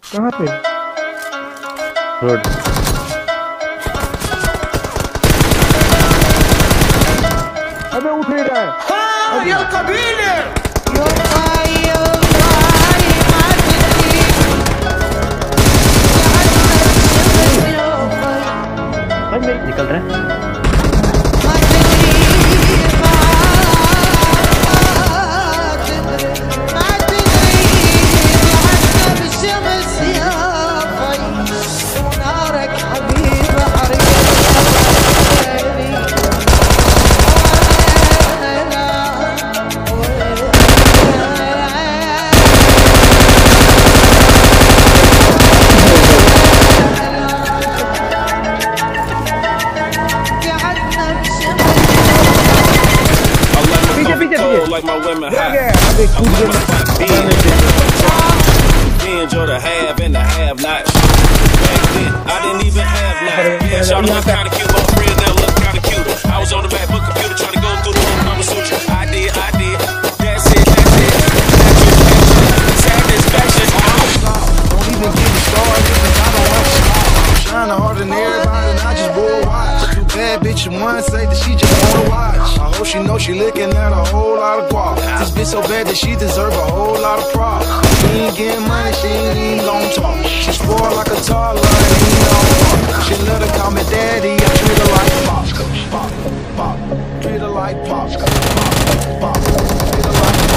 कहाँ पे? रोड। अबे उठ नहीं रहा है। हाँ, ये कबीले। निकल रहे हैं। Like my women hot. Binge or the have and the have not. Back then, I didn't even have not. Shawty look kinda cute, my friend now look kinda cute. I was on the back book computer trying to go through the whole Kama Sutra. I did. That's it. Satisfaction. Don't even get me started, I don't want to stop. I'm shining harder than everybody, and I just bought a watch. Too bad bitch, one say that she just wanna watch. I hope she know she looking at a whole lot of guap. This bitch so bad that she deserve a whole lot of props. She ain't getting money, she ain't even gon' talk. She spoiled like a toddler, and ain't gon' walk. She let her call me daddy, I treat her like pop. Treat her like pop. Treat her like pop. Treat her like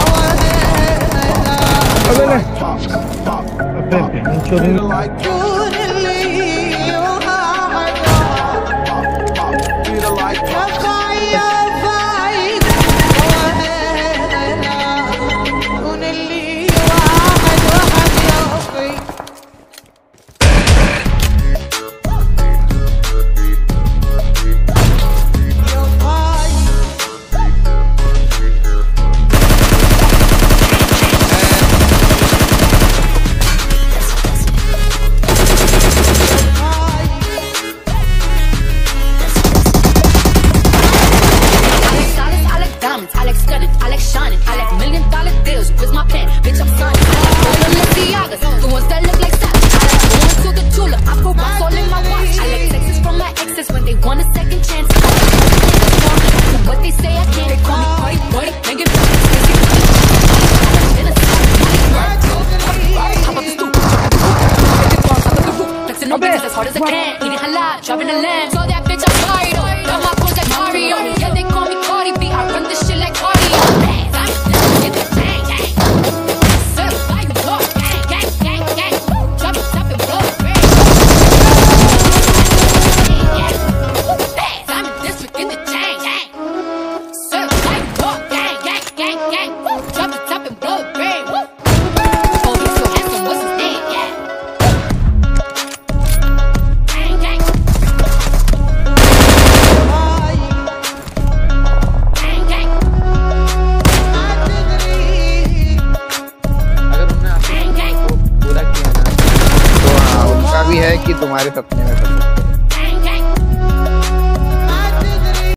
as hard as I can, eating halal, driving a lamb. So that bitch I'm sorry though, got my pose like Mario. Yeah, they call me Cardi B, I run this shit like cardio. Get the gang, gang. Certified the dog, gang, gang, gang, gang. Drop it, top it, blow it, red. I'm in district in the chain, gang. Certified the dog, gang, gang, gang, gang. Drop it, top it, blow it, red. Oh, he's so handsome, what's his name, yeah. है कि तुम्हारे सपने में